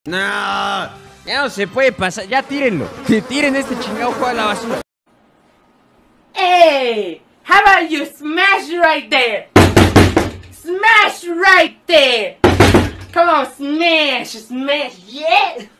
No, ya no se puede pasar, ya tírenlo. Tiren este chingado juego a la basura. Hey, how about you smash right there? Smash right there! Come on, smash, smash, yeah!